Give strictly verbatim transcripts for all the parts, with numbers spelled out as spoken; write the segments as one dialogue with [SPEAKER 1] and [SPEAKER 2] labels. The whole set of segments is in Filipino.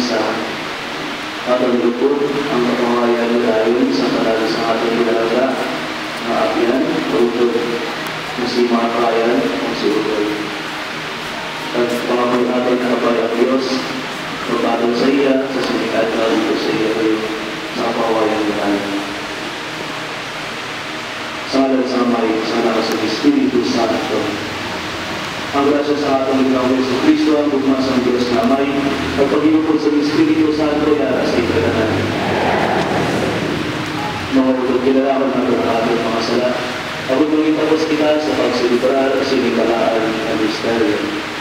[SPEAKER 1] isa. Tatalupod ang kapangayan dahil sa panalo sa ating ilaga na apian, utod na si Makayan o si Utoy. At pangamoy natin na kapay ang Diyos, magpatol sa iya, sa sinikat na utod sa iya rin sa kapangayan dahil. Sa alam sa may, sa alam sa Espiritu Santo. Ang grasya sa atong Panginoong Jesucristo, ang bugmas ng Diyos na may pagpaghinupod sa Espiritu Santo yara sa ikalanan. Mga utod, kilalaman natin ang ating mga sala. Ako nung itapos kita sa pagsilibrar at sinikalaan ng misteryo.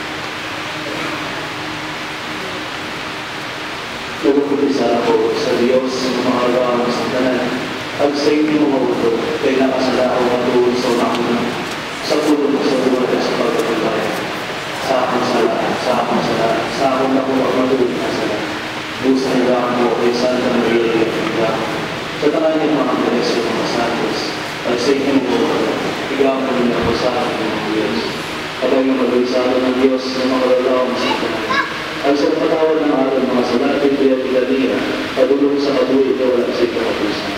[SPEAKER 1] Nagpupulisan ako sa Diyos ng mga agawan sa tanan. At sa inyo mga utod, kay nakasala ako matuon sa unang sa pulo sa lugar sa pagpapalaya. Sa akong sala, sa akong sala, sa akong nakuha matuloy na sala. Busa nilang mo kay Santa Maria de Jesús. Sa tanan niyo mga Teresyo mga Santos, at sa inyo mo, ikaw mo niya po sa akin ng Diyos. At ang iyong magalisado ng Diyos ng mga lalawang sa tanan. At sa patawad ng araw mga salatin kaya pinaniya, padulong sa katuloy ito wala sa ikakapusan.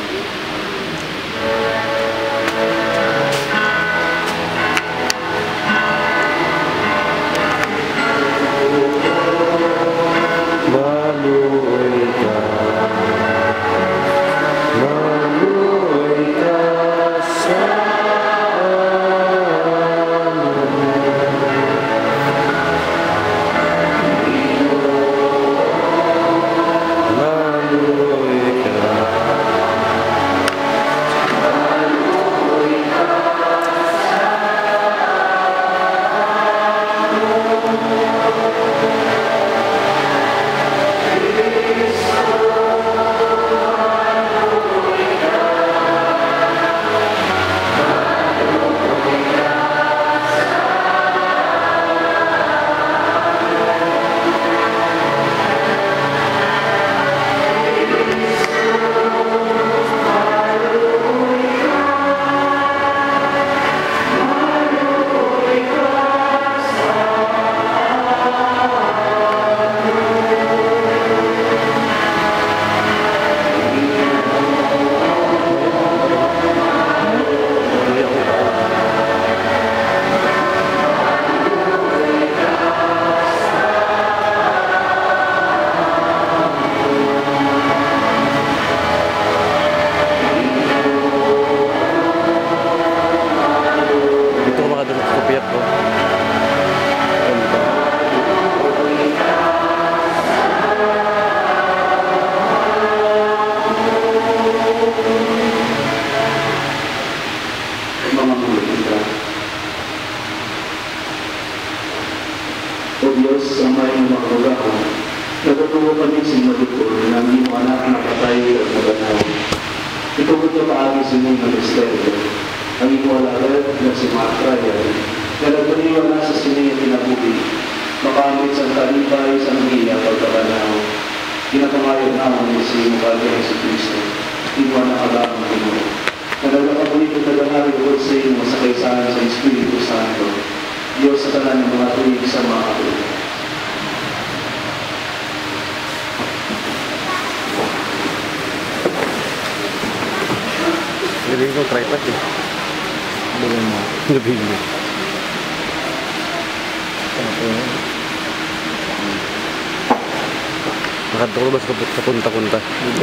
[SPEAKER 2] Nakadto ko ba sa punta-punta?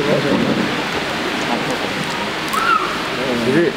[SPEAKER 2] Hindi.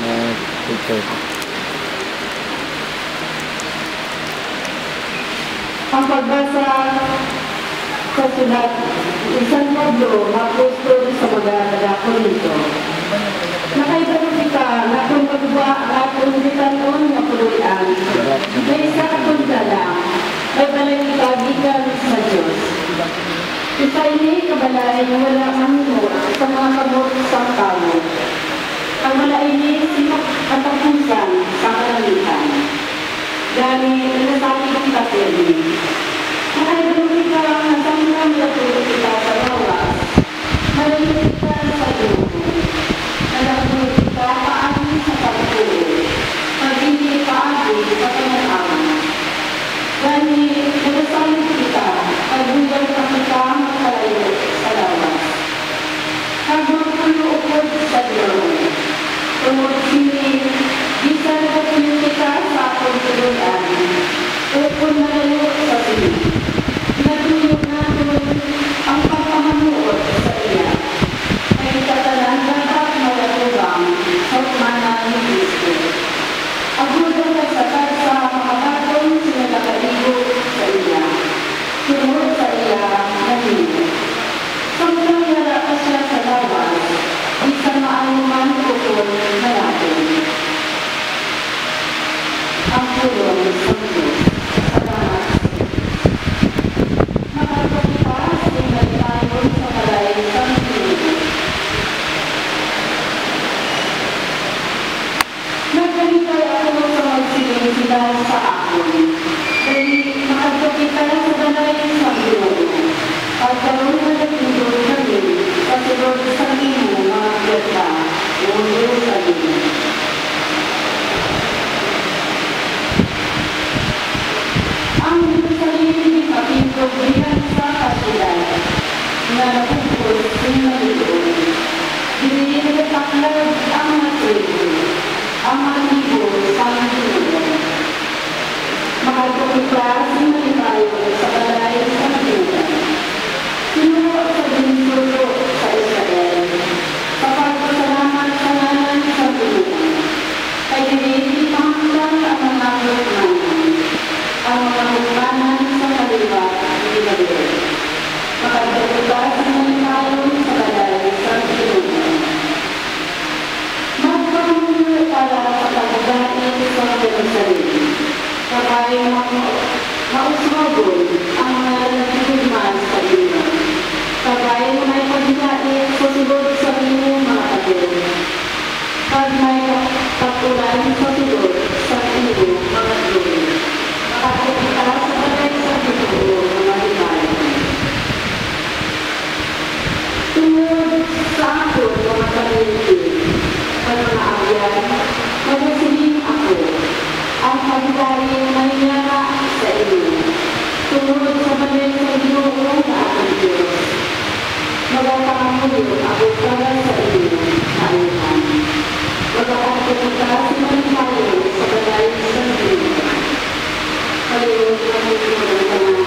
[SPEAKER 3] Ang pagbasa sa sulat San Pablo, apostol sa mga taga-Korinto. Nakaibalong ka na kung magwa at kung ditanon nga puluyan, may isa kunda lang, ay balay kabigan sa Diyos. Isa ini kabalay na wala manunod sa mga kabot sa tao. Ang wala ini simak katapusan sa karamihan. Dahil nasabi ng katili. Nakaibalong ka na samang natulog kita sa lawas. Malamit ka sa Diyos. Nalagulog kita paano sa pagpulo. Pag hindi paano sa pananaman. Dahil nasabi kita, pagbugal ka kita magkalayo. pagkain mahiyara sa iyo. Tumunod sa balay sa Ginoo na aking Diyos. Magkakamuli ako para sa iyo, kailan. Magkakapagkita si Manitayo sa balay sa Ginoo. Kayo, kami ng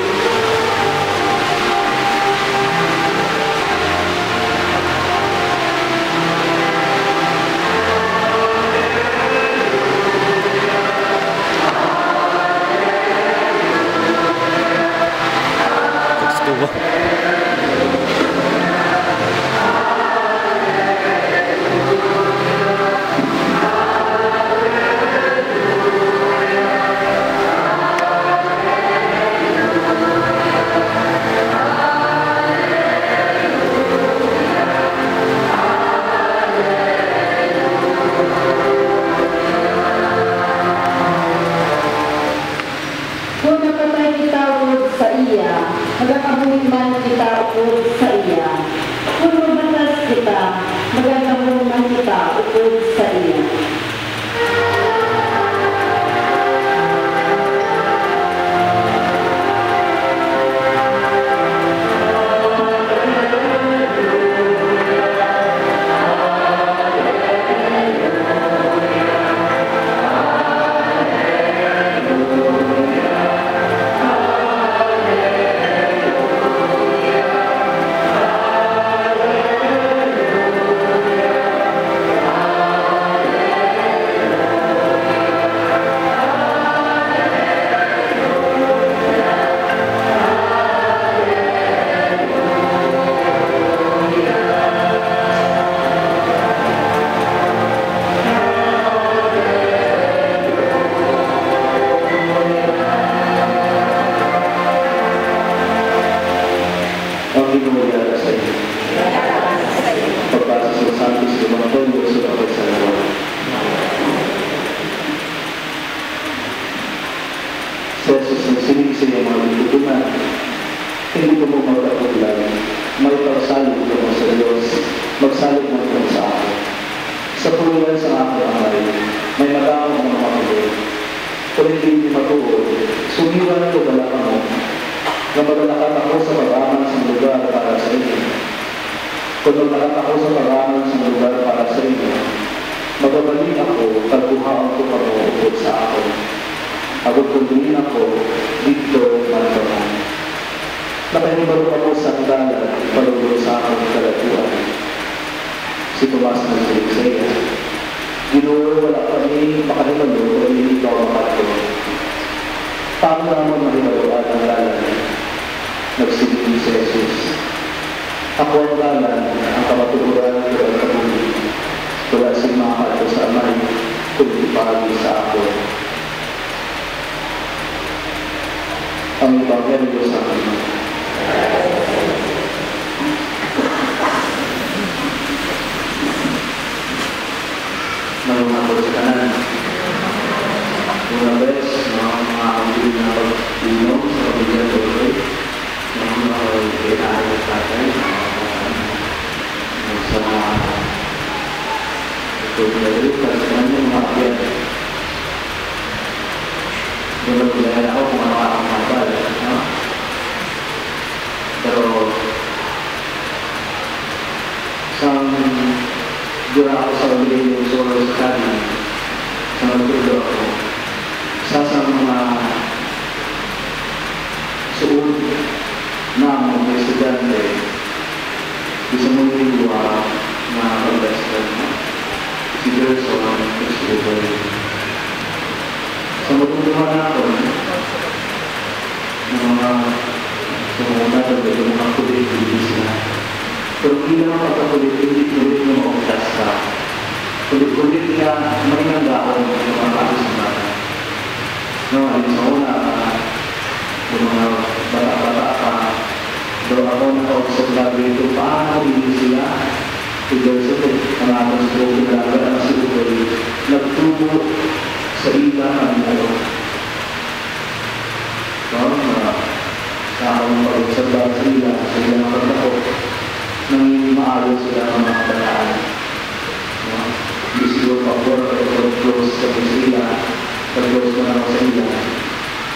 [SPEAKER 1] Terus meneruskan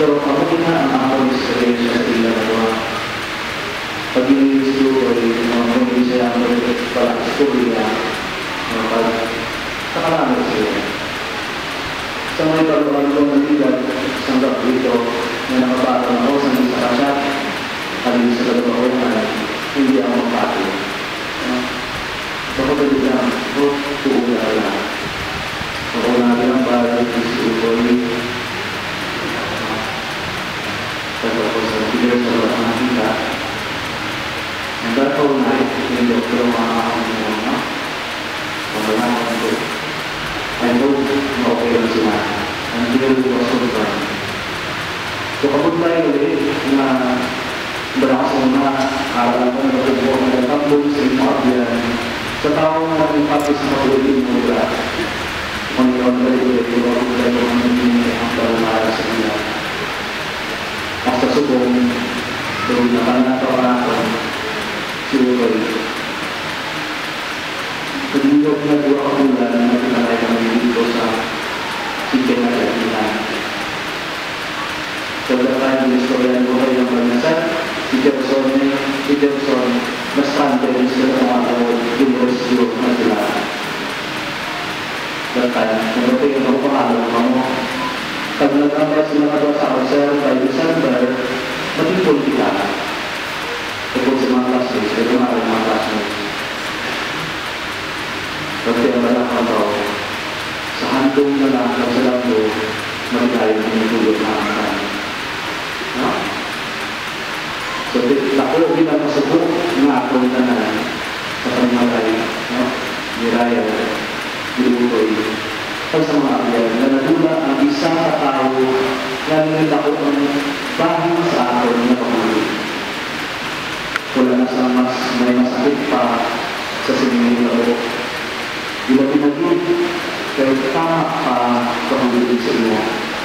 [SPEAKER 1] Pero ako din na ang ako experience sa ilang mga pag-inis ko ay mga pag-inis ay ang pala istorya mga pag-kakarami sila. Sa mga ipagawa ko ng ilan, isang gap dito na nakapatang ako sa isa kasya, alin sa kalabahonan, hindi ako mapati. Baka pwede lang, o tuong na lang. Ako natin ang bagay ng si YUTOY. Tapos ako sa pilar sa mga nakita. Ang daraw na yung doktor mga mga pagkakaroon ko. I hope na-okay lang sila. Ang pilar ko sa mga. So kapag tayo ulit na barakas mo na araw ko na pagkakuha ng nagkambol sa mga abyan sa tao na nagpapis sa pagkakulit mo ba? Kung ikaw na rin ulit, kung ako tayo ang naging ang palamara sa kanya. At sa subong, doon nakanatawaran si YUTOY. Pagigilog na dua kabulan na pinakay kami dito sa Sike na Kainan. So, dapat yung istoryan ko kayo ng Pagnasan, si Jefferson, si Jefferson, mas pantin sila ng mga tawag, yung rescue na sila. Dapat, nagpapay yung mga pangalan mo. Pag nag-ambay sila ka sa Council by December, maging politika. Tungkol sa mga classmates, ito nga rin mga classmates. Kasi ang malang kabaw, sa handong na lang, sa labo, magigay ng itulog na ang kanya. No? So, ako bilang masubok nga ako na na sa pangmalay, no? Ni Ryan, ni YUTOY. Pag sa mga abyan, na nadula ang isang katao na nilako ang bahing sa akin na pamuli. Wala na sa mas may masakit pa sa siningin na ako. Di ba pinagin? Pero tama pa pamuli sa inyo.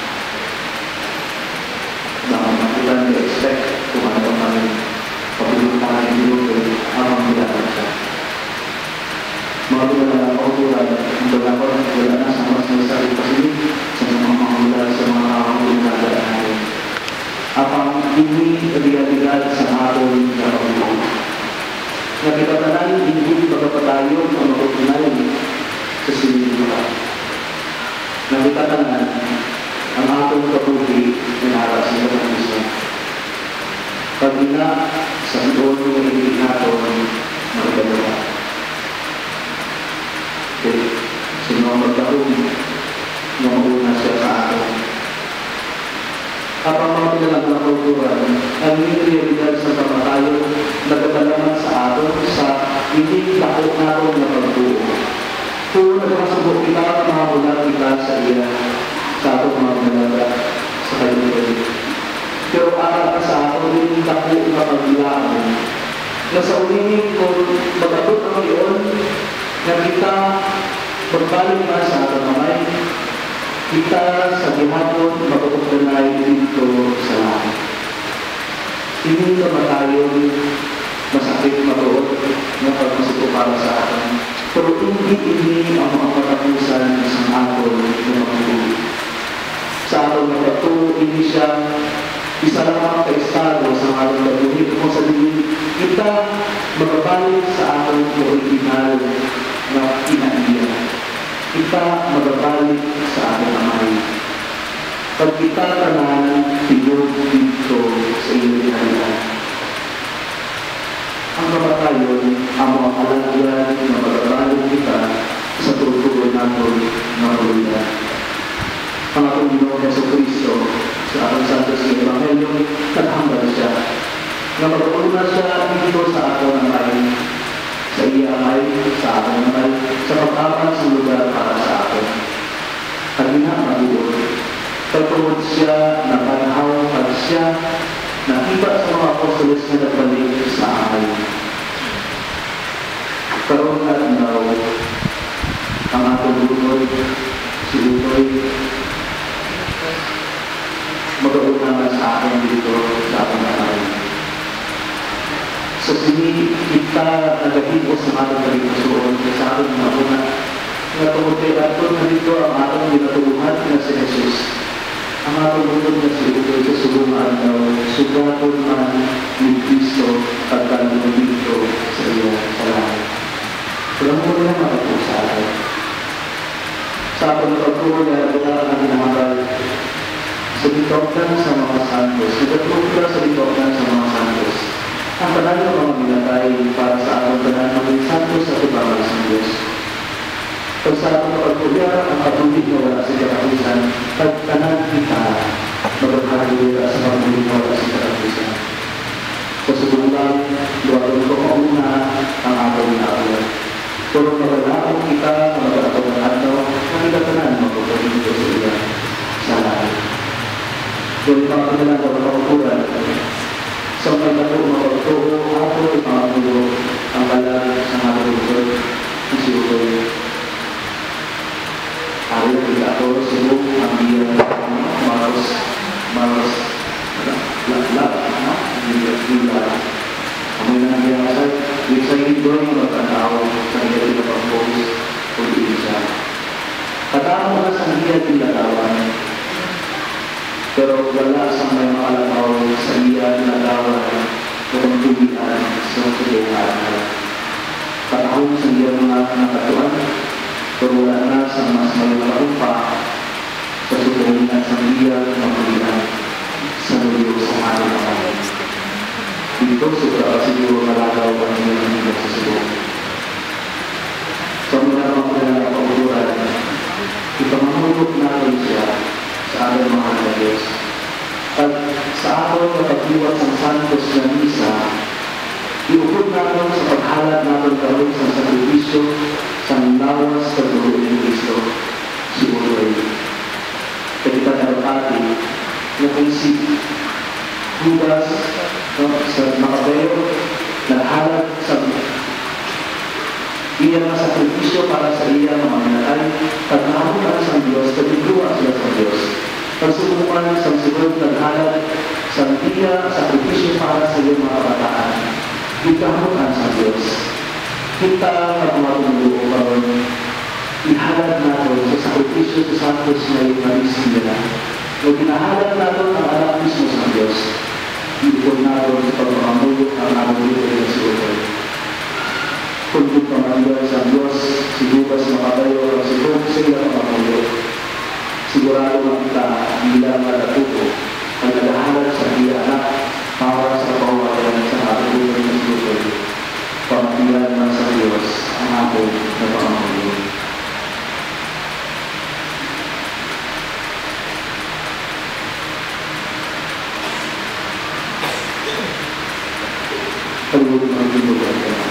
[SPEAKER 1] Dapat makita nila-expect kung ano kami pagpuluntahan ng YUTOY habang nilakan siya. Mga pinagalang kauturan, ang balakot, wala na sa mas may sarili pasilig sa mga mahula sa mga kakautunan natin. Apang ini realidad sa aton na pagpulungan. Nakipatanan, hindi pagkapatayo ang matutunay sa sinilihan. Nakipatanan, ang atong kapuhi na naras ng pag-isa. Pag ina, sa doon ng hindi natin magdalawa. Okay. Sino ang magkaroon na mauna siya sa atin. Kapag mga pinalang ng kulturan, ang nililibigay sa pamatayo nagkatalaman sa atin sa hindi lako natin na pagbuo. Kung nagkasubok kita, makakulat kita sa iya sa ating mga pinalaga sa kanyang. Pero para ka sa atin, hindi lako na pagbilaan. Na sa ulihin kung magkabot ang iyon, na kita berbalik na sa ating mamay, kita sa gihapon magpapagdanay dito sa langit. Hindi naman tayo masakit matuot na pagmasuko para sa atin. Pero hindi ini ang mga katapusan sa aton na magpapagdanay. Sa aton na patuloy, hindi siya isa lang ang kaistado sa ating baguhin. Kung sabihin, kita magpapalik sa ating original na inaiya. Kita magpapalik sa ating amay. Pag kita tanan, pinod dito sa iyong halian. Ang kapatayon, ang mga kalagyan na magpapalik kita sa tutuloy natin na pagulyan. Ang atong Ginoong Jesucristo sa ating Santos ng Ebanghelyo, naghambal siya. Na magpapuna siya dito sa ating amay, sa iya amay, sa ating amay, sa pag-apat sa lugar para sa atin. At ginamabuot, pagpapod siya, napanhaw at siya, nakita sa mga apostolos na nagbalik sa amay. Karoon na daw, ang atong YUTOY, si YUTOY, magkaroon naman sa akin dito sa ating amay. So, sini kita nagagin ko sa ating kaligasuon sa ating mga una na tumuti ato na dito ang ating ginatuluhan na si Jesus. ang atong bukod na si Utoy sa sulungan daw, sugatod man ni Kristo pagkalunod dito sa iyo sa langit. Walang mo na makapusahan. Sa atong pagkuha, wala ang namagal sa bitoktan sa mga santos. Nagatuloy sa bitoktan sa mga santos. Ang tanan ng mga minatay para sa atong tanan ng mga santos at ibangal sa Diyos. Pag sa atong pagkuha, ang patuloy na wala sa katapusan, pagtanan kita, magkakaliwala sa patuloy na wala sa katapusan. Sa subukan, luwagin ko mauna ang atong inaawal. Pero magkakalaong kita, magkakatong ng ataw, nakikatanan magkakaliwala dito sa iya sa langit. Kung ipakagalan ng pagkakulan, sa may bato mapagtuo, ako ipakagulo ang balag sa mga lungsod ng si Utoy. Ako yung pagkakuro sa buong ang biyang maros, maros, lag-lag, lag-lag. Ang mga nangyayang asal, yung sa ito yung magkatao sa iyong na pag-post o isa. Katao na sa iyong pinagawan, pero wala sa may makalamaw sa iyong pinagawan o pagtubian sa sulungan. Katao sa iyong mga nakatuan, pero wala na sa mas may malupa sa sulungan sa iyong pagtubian sa muliw sa ating mga. Dito, sobra siguro malagaw ang iyong mga sa sulungan. Sa mga mga pag-uran, ipamahulog natin siya sa ating mga Diyos. At sa ating kapag-iwas ng Santos na Misa, iukod natin sa paghalat natin karoon sa sakripisyo sa lawas sa dulo ng Kristo, si Utoy. Kita narapati na kung si Judas no, sa Makabayo, naghalat sa iya nga sakripisyo para sa iya mga minatay, pagkakunan sa Diyos, pagkikuha sila sa Diyos. Pagsubukan sa sigurod naghalat sa iya sakripisyo para sa iya mga kabataan, pagkakunan sa Diyos. Kita nga mga tumulo karon, ihalat natin sa sakripisyo sa Santos na imaris nila. O ginahalat natin ang anak mismo sa Diyos. Iikot natin sa pagmamulot ang namulot ng si Utoy. Kung pagmamulot sa Diyos, sigubas makabayo, sigubas sila pagmamulot. Sigurado ang kita bilang matatuto ang nagahalat sa iya anak para sa pawalan sa natulog ng si Utoy. Pamagilan man sa Diyos ang ako na pagmamulot. Pagod ng binugan ka namin.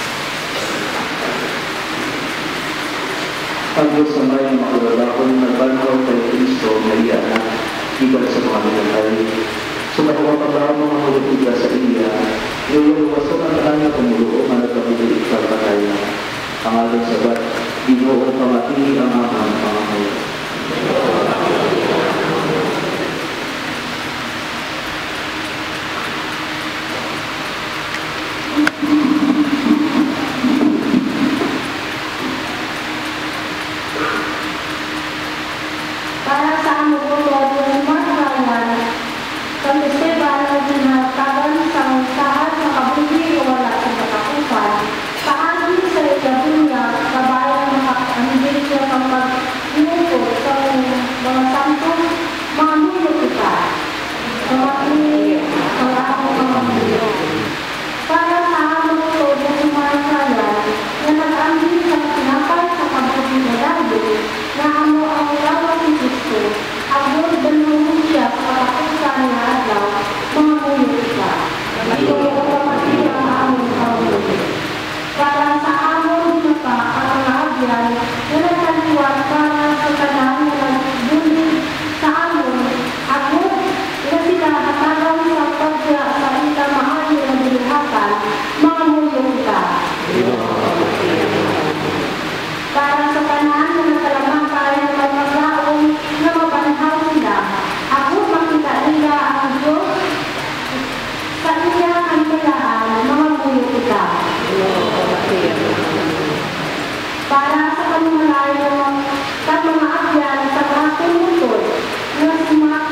[SPEAKER 1] Ang Diyos sa may makalalakon na banaw kay Kristo na iyanak, iba sa mga minatay. Sa makapapabaw mga hulutida sa iya, yung waso ang kanya pumuluo, managkabulit pagpatay na. Ang alam sabat, Ginoo pamati ang amang pangangay.
[SPEAKER 3] Para sa ano po ito, yung mga kawan, Santisteban na dinatagan sa usahan sa kabuti o wala sa katakupan, paagi sa ikabunya, kabayan ng kakanibig siya sa pag-inukot sa mga santo, mga mulo kita, sa mga ang ako mga mulo. Para sa ano po ito, yung mga kawan, na nag-ambil sa pinapal sa kabuti na lalo, na ano ang lawas ni Kristo, agod dalawang siya sa katakusan na adlaw, mga mulo siya. Ito ang pamati ang aming kaulo. Para sa amon mata ang agyan, na nagkaliwan para sa kanang na nagbulit sa amon, agod na sila hatagan sa pagya sa ita mahal na bilihatan, mga mulo kita. Para sa kanan na nagkalamang tayo ng maglaong na mabanhaw sila, ako makita nila ang Diyos sa iya ang kailangan, mga buyo kita. Para sa kanunay ng mga agyan sa mga tumutol na sumak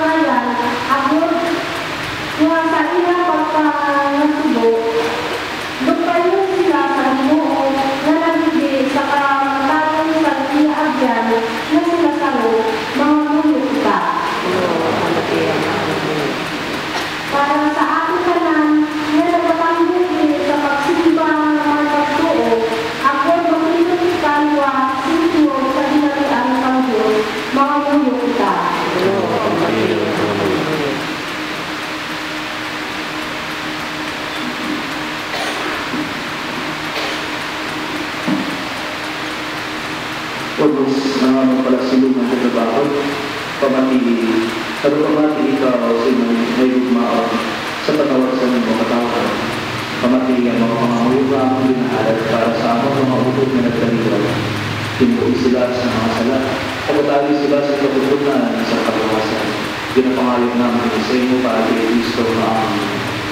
[SPEAKER 1] Lubos na nga magpalasilungan sa trabaho, pamati, pero pamati ikaw sino may lumaon sa patawag sa mga katawag. Pamati ang mga panganguluga ang binahalat para sa among mga utod na nagkaliwal. Tinuoy sila sa mga sala, pagkatali sila sa kabutunan sa pagkawasan. Ginapangalit namin sa inyo para kay Kristo na amin.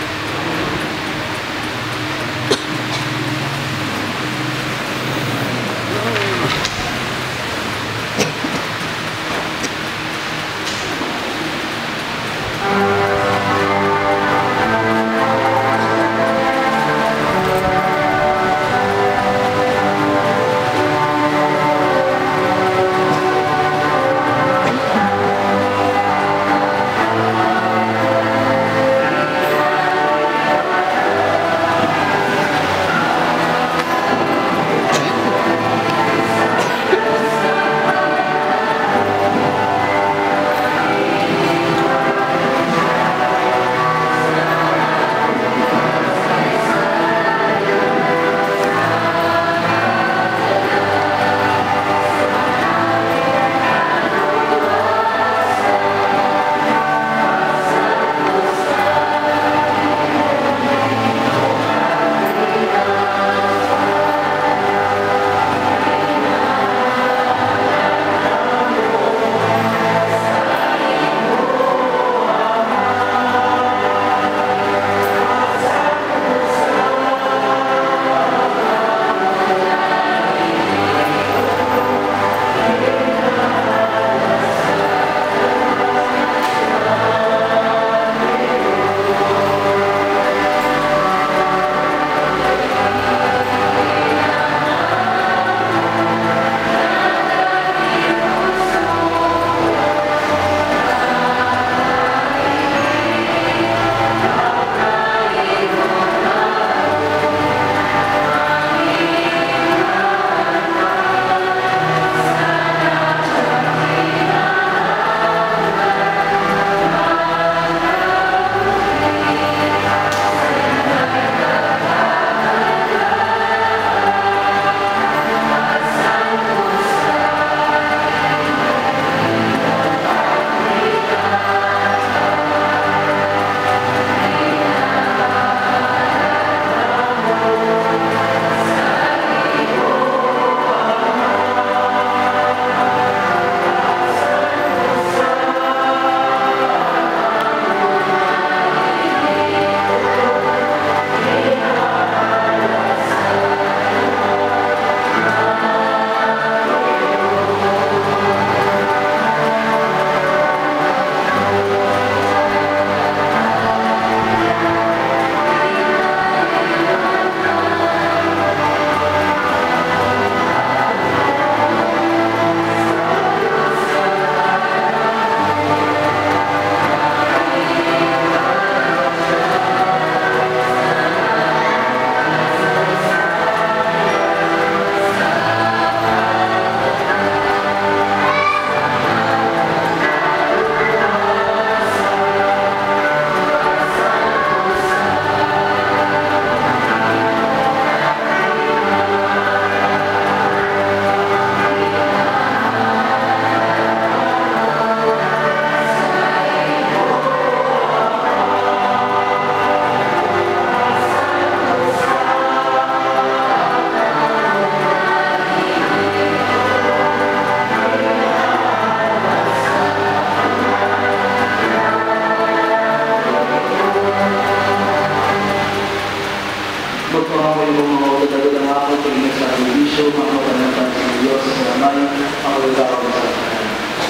[SPEAKER 4] Magpapaway mo mga utadagod ang ako pag-ingat sa kondisyo, mga utanatan sa Diyos sa naman ang ulagaw sa kanan.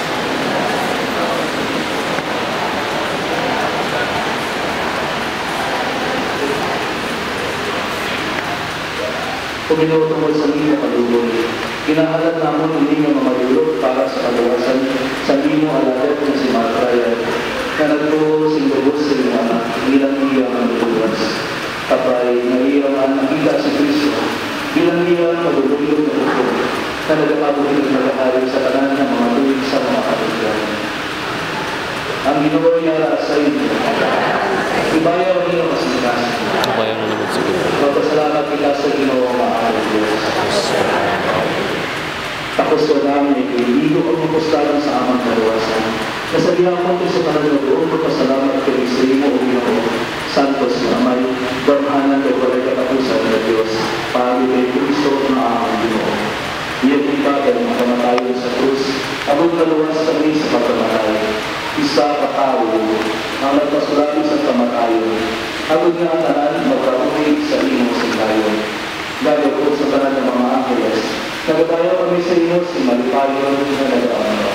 [SPEAKER 4] Puminuot tungkol sa lino kaluboy. Ginahalan namon hindi nga mamadulot para sa kaluwasan sa lino aladat na si Matraya na nagtuho sindubos sa mga anak, ilang iya ang tuwas. Kapay na iyang nakita si Kristo, bilang iyang madululog na hukom, na nagkakabuhin na nag-ahari sa kanan ng mga tuwid sa mga kapityan. Ang Ginoo niya sa inyo, ibayaw niyo kasingkas.
[SPEAKER 2] Ibayaw na naman siguro.
[SPEAKER 4] Magpasalamat kita sa Ginoo, maaaring Diyos. Ako Apostol namin ay piniligo ang mapustalan sa amang kalawasan. Nasalihan ko sa kanal na doon, magpasalamat kami sa imo o Ginoo, Santos na Amay, Barhanan at walay katapusan na Diyos, pagod ay Kristo na amang Ginoo. Iyan ibagal ang kamatayon sa krus, abot naluwas kami sa pagkamatay. Isa katao, ang nagpasulati sa kamatayon, abot nga ang tanan magkakunig sa imong singkayon. Gagaw ko sa tanan ng mga angeles, nagabayaw kami sa inyo si malipayon na nag-aamro.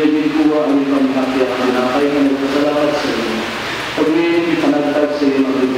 [SPEAKER 4] Pag-ibig ipanagtag sa iyo